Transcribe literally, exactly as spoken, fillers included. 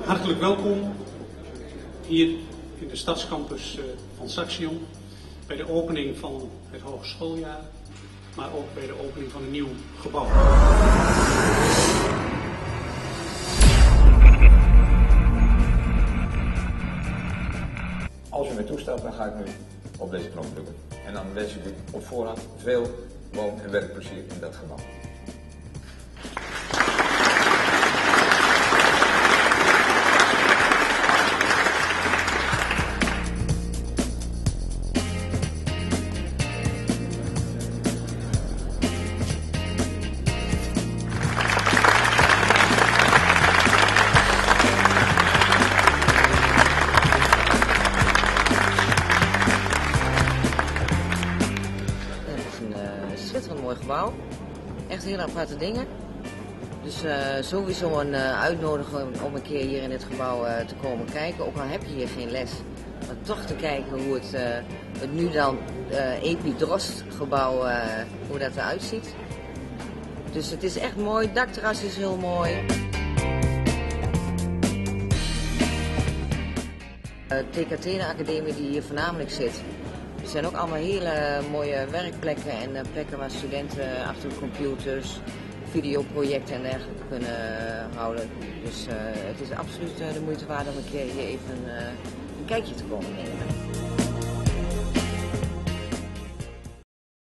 Hartelijk welkom hier in de stadscampus van Saxion bij de opening van het hogeschooljaar, maar ook bij de opening van een nieuw gebouw. Als u mij toestaat, dan ga ik nu op deze knop drukken. En dan wens ik u op voorhand veel woon- en werkplezier in dat gebouw. Een schitterend mooi gebouw. Echt hele aparte dingen. Dus uh, sowieso een uh, uitnodiging om een keer hier in dit gebouw uh, te komen kijken. Ook al heb je hier geen les. Maar toch te kijken hoe het, uh, het nu dan uh, Epi Drost gebouw, uh, hoe dat eruit ziet. Dus het is echt mooi. Het dakterras is heel mooi. Uh, T K T, de academie die hier voornamelijk zit. Er zijn ook allemaal hele mooie werkplekken en plekken waar studenten achter de computers, videoprojecten en dergelijke kunnen houden. Dus uh, het is absoluut de moeite waard om een keer hier even uh, een kijkje te komen nemen.